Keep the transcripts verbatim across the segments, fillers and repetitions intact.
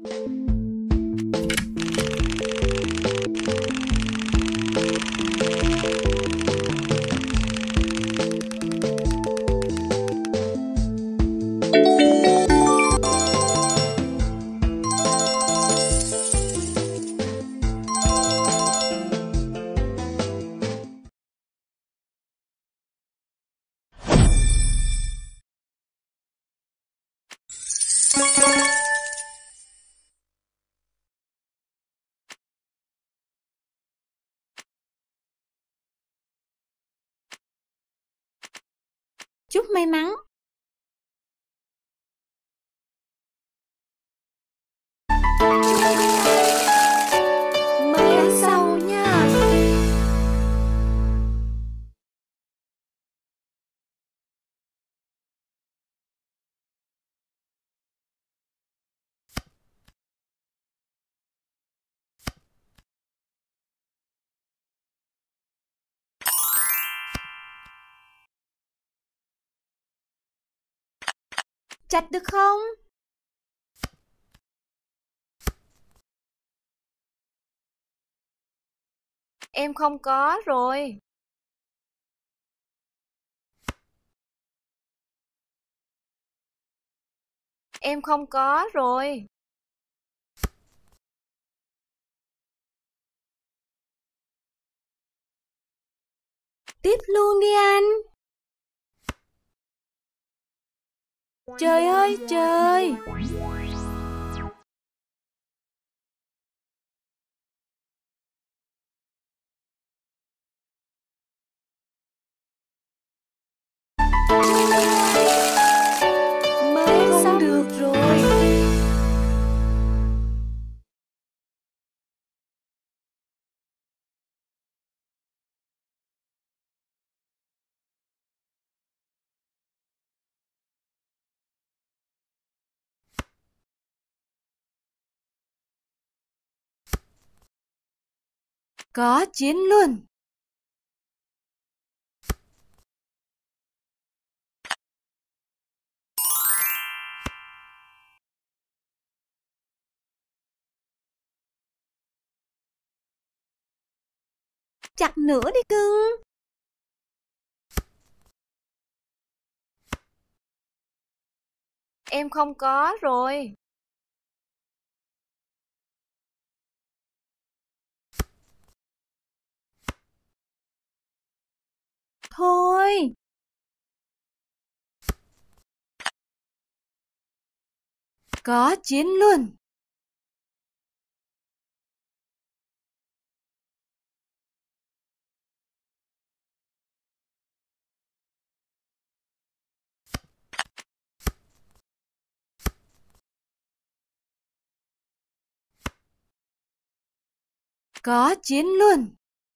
Chúc may mắn! Mời ăn sau nha! Chặt được không? Em không có rồi. Em không có rồi. Tiếp luôn đi anh. Trời ơi trời! Mới không được rồi. Có chiến luôn. Chặt nữa đi cưng. Em không có rồi. Thôi. Có chiến luôn. Có chiến luôn.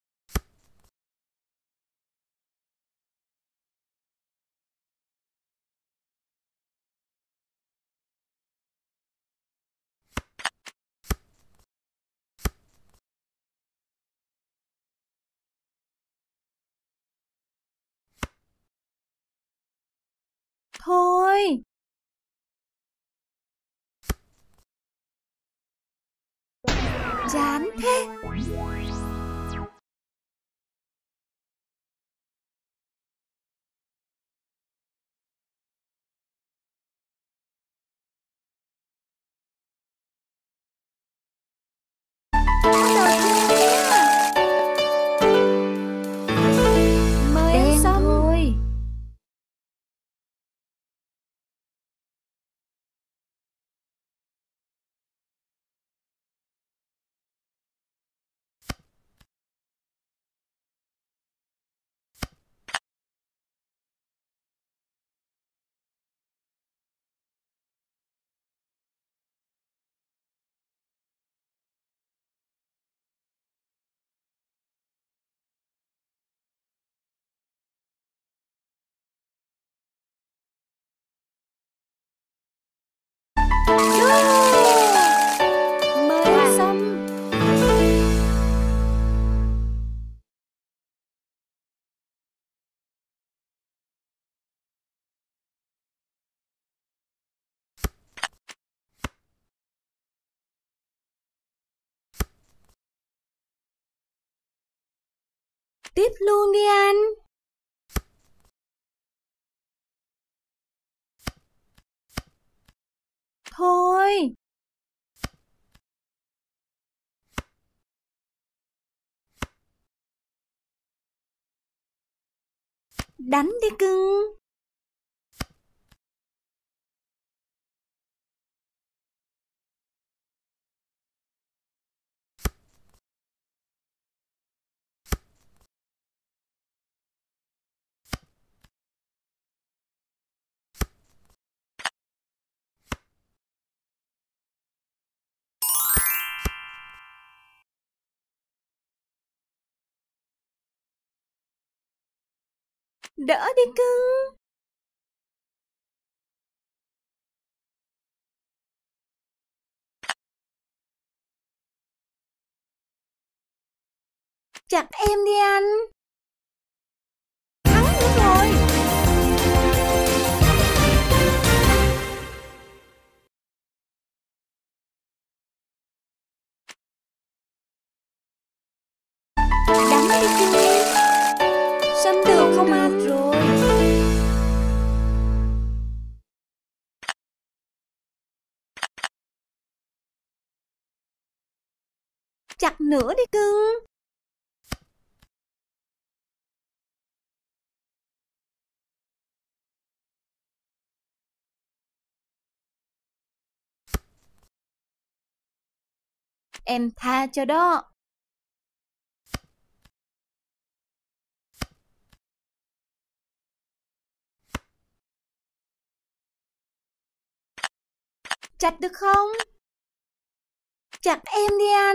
Thôi. Chán thế. Mới ăn xong thôi. Tiếp luôn đi anh. Thôi. Đánh đi cưng. Đỡ đi cưng. Chặt em đi anh. Thắng nữa rồi. Đánh đi cưng. Sân được không anh rồi. Chặt nữa đi cưng. Em tha cho đó. Chặt được không? Chặt em đi anh.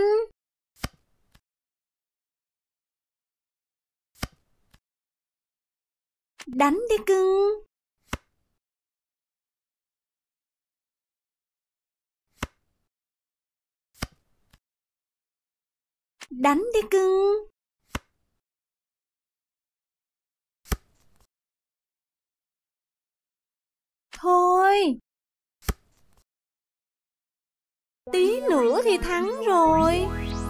Đánh đi cưng. Đánh đi cưng. Thôi. Tí nữa thì thắng rồi.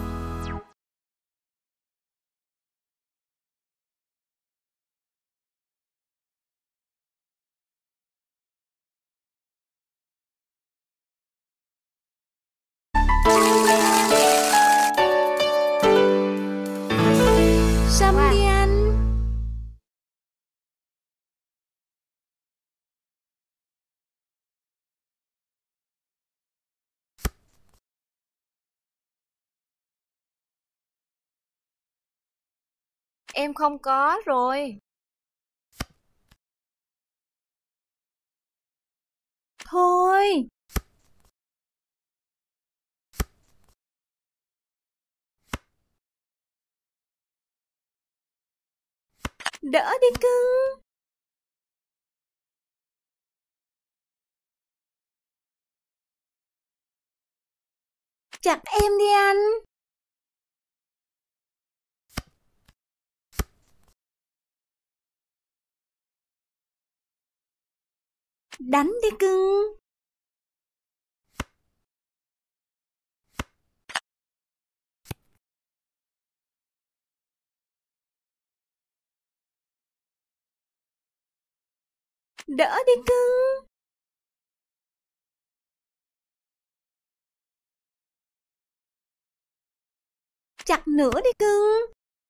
Xăm đi anh. Em không có rồi. Thôi. Đỡ đi cưng. Chặt em đi anh. Đánh đi cưng. Đỡ đi cưng. Chặt nữa đi cưng.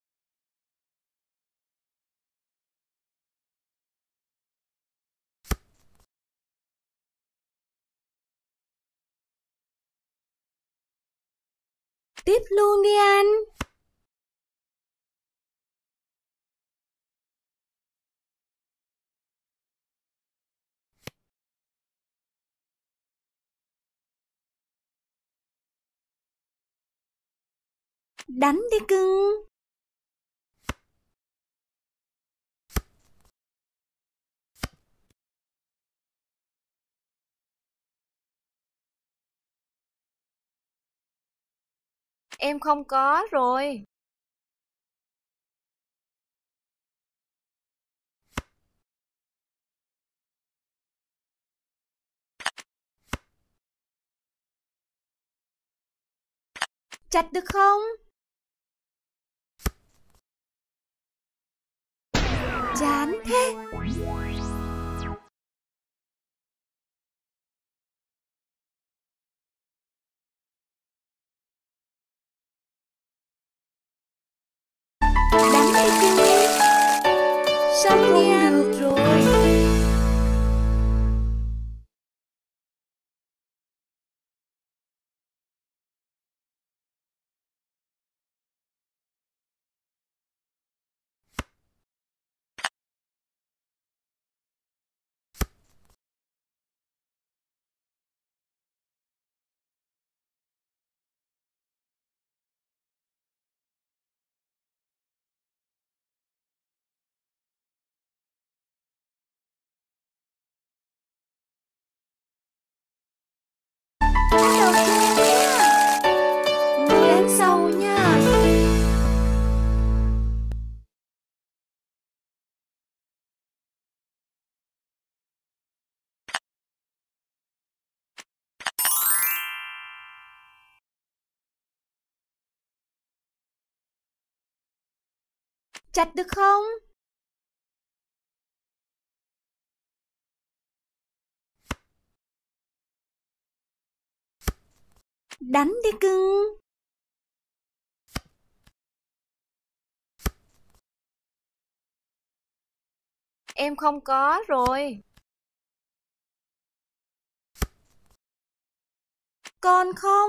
Tiếp luôn đi anh. Đánh đi cưng. Em không có rồi. Chặt được không? thế? Đánh đi cưng. Xong Không đi anh. được rồi. Bắt đầu chơi nha. Mời anh sau nha. Chặt được không? Đánh đi cưng. Em không có rồi. Còn không?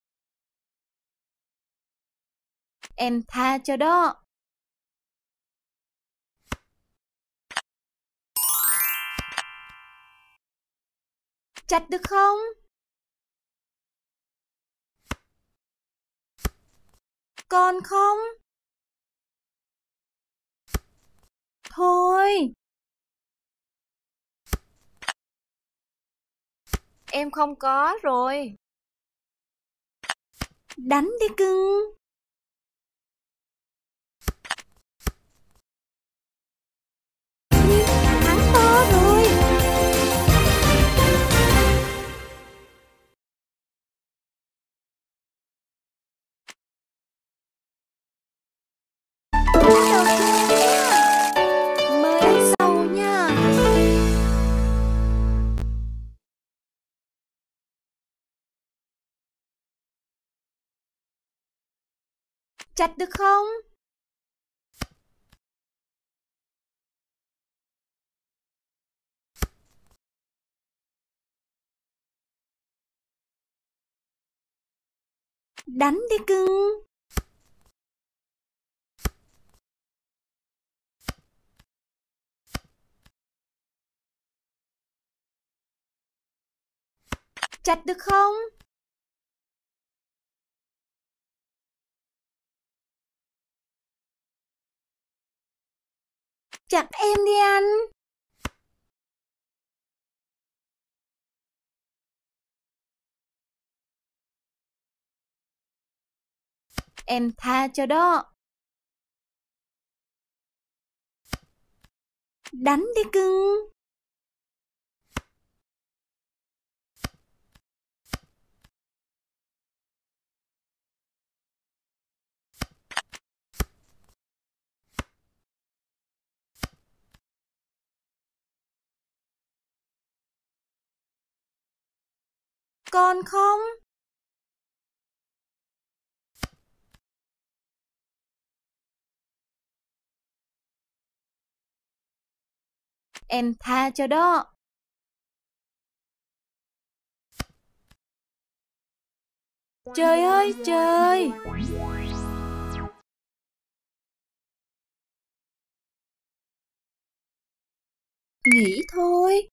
Em tha cho đó. Chặt được không? Còn không? Thôi. Em không có rồi. Đánh đi cưng. Thắng to rồi. Bắt đầu chơi nha. Mời anh sau nha. Chặt được không? Đánh đi cưng. Chặt được không? Chặt em đi anh. Em tha cho đó. Đánh đi cưng. Còn không? Em tha cho đó. Trời ơi trời. Nghỉ thôi.